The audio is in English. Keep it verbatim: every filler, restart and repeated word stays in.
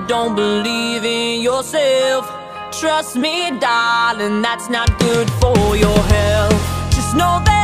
don't believe in yourself. Trust me, darling, that's not good for your health. Just know that